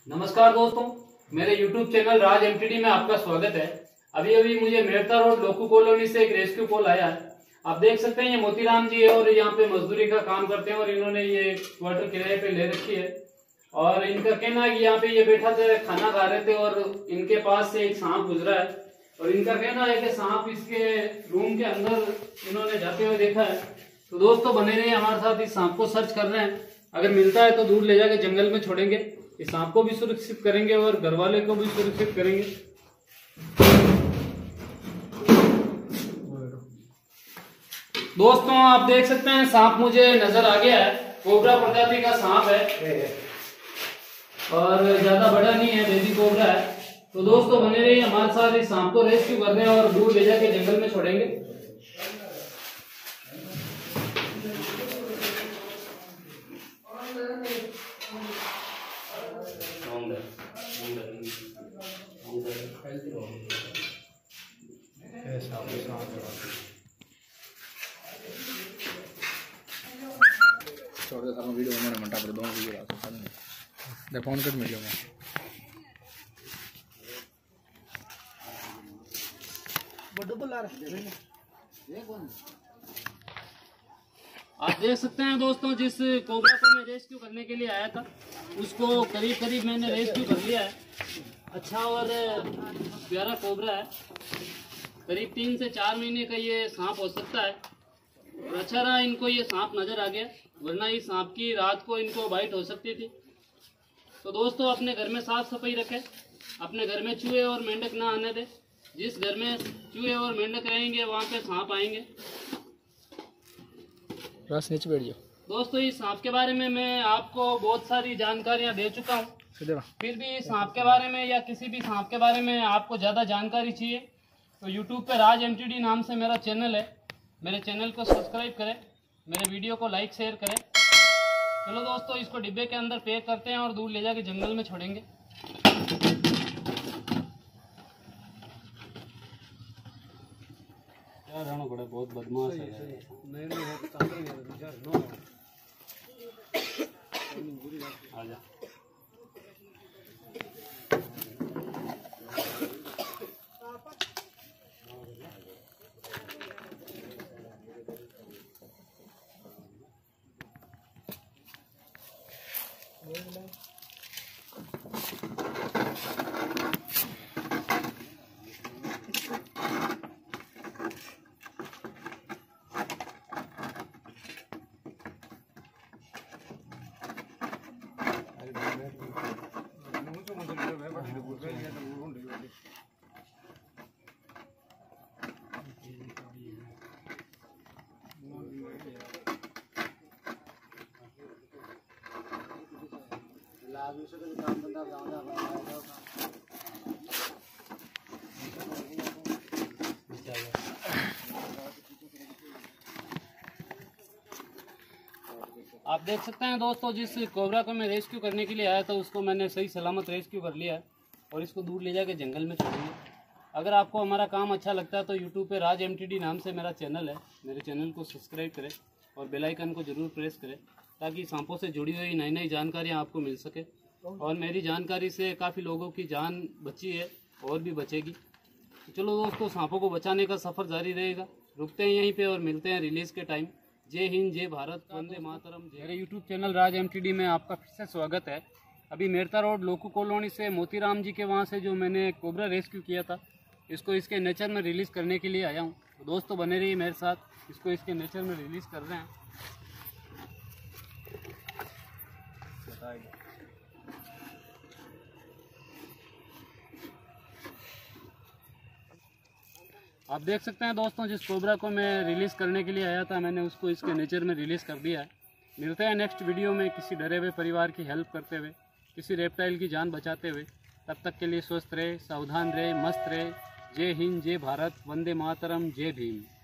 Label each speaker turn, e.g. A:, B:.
A: नमस्कार दोस्तों, मेरे YouTube चैनल राज एमटीडी में आपका स्वागत है। अभी अभी मुझे मेड़ता रोड लोकू कॉलोनी से एक रेस्क्यू कॉल आया है। आप देख सकते हैं ये मोतीराम जी है और यहाँ पे मजदूरी का काम करते हैं और इन्होंने ये क्वार्टर किराए पे ले रखी है। और इनका कहना है कि यहाँ पे ये बैठा थे, खाना खा रहे थे और इनके पास से एक सांप गुजरा है और इनका कहना है कि सांप इसके रूम के अंदर इन्होंने जाते हुए देखा है। तो दोस्तों बने रहिए हमारे साथ, इस सांप को सर्च कर रहे हैं। अगर मिलता है तो दूर ले जाके जंगल में छोड़ेंगे, इस सांप को भी सुरक्षित करेंगे और घर वाले को भी सुरक्षित करेंगे। दोस्तों आप देख सकते हैं सांप मुझे नजर आ गया है। कोबरा प्रजाति का सांप है और ज्यादा बड़ा नहीं है, बेबी कोबरा है। तो दोस्तों बने रहिए हमारे साथ, इस सांप को रेस्क्यू कर रहे हैं और दूर ले जाके जंगल में छोड़ेंगे।
B: वीडियो में मंटा पर दोनों वीडियो आ सकता है। फोन कर मीडियो में
A: आप देख सकते हैं दोस्तों, जिस कोबरा को मैं रेस्क्यू करने के लिए आया था उसको करीब करीब मैंने रेस्क्यू कर लिया है। अच्छा और प्यारा कोबरा है, करीब 3 से 4 महीने का ये सांप हो सकता है। और अच्छा रहा इनको ये सांप नजर आ गया, वरना इस सांप की रात को इनको बाइट हो सकती थी। तो दोस्तों अपने घर में साफ सफाई रखें, अपने घर में चूहे और मेंढक ना आने दें। जिस घर में चूहे और मेंढक रहेंगे वहाँ पे सांप आएंगे।
B: नीचे बैठ जाओ।
A: दोस्तों इस सांप के बारे में मैं आपको बहुत सारी जानकारियाँ दे चुका हूँ, फिर भी इस सांप के बारे में या किसी भी सांप के बारे में आपको ज़्यादा जानकारी चाहिए तो यूट्यूब पे राज एमटीडी नाम से मेरा चैनल है। मेरे चैनल को सब्सक्राइब करें, मेरे वीडियो को लाइक शेयर करें। चलो दोस्तों इसको डिब्बे के अंदर पैक करते हैं और दूर ले जाके जंगल में छोड़ेंगे। क्या रहना पड़ा, बहुत बदमाश है। आजा। आप देख सकते हैं दोस्तों, जिस कोबरा को मैं रेस्क्यू करने के लिए आया था उसको मैंने सही सलामत रेस्क्यू कर लिया है और इसको दूर ले जाके जंगल में छोड़ेंगे। अगर आपको हमारा काम अच्छा लगता है तो यूट्यूब पे राज एमटीडी नाम से मेरा चैनल है, मेरे चैनल को सब्सक्राइब करें और बेल आइकन को ज़रूर प्रेस करें ताकि सांपों से जुड़ी हुई नई नई जानकारियाँ आपको मिल सके। और मेरी जानकारी से काफ़ी लोगों की जान बची है और भी बचेगी। तो चलो दोस्तों सांपों को बचाने का सफ़र जारी रहेगा। रुकते हैं यहीं पे और मिलते हैं रिलीज़ के टाइम। जय हिंद, जय भारत, वंदे मातरम। मेरे यूट्यूब चैनल राज एमटीडी में आपका फिर से स्वागत है। अभी मेड़ता रोड लोकू कॉलोनी से मोतीराम जी के वहाँ से जो मैंने कोबरा रेस्क्यू किया था इसको इसके नेचर में रिलीज़ करने के लिए आया हूँ। तो दोस्तों बने रहिए मेरे साथ, इसको इसके नेचर में रिलीज़ कर रहे हैं। आप देख सकते हैं दोस्तों, जिस कोबरा को मैं रिलीज़ करने के लिए आया था मैंने उसको इसके नेचर में रिलीज़ कर दिया है। मिलते हैं नेक्स्ट वीडियो में किसी डरे हुए परिवार की हेल्प करते हुए, किसी रेप्टाइल की जान बचाते हुए। तब तक के लिए स्वस्थ रहे, सावधान रहे, मस्त रहे। जय हिंद, जय भारत, वंदे मातरम, जय भीम।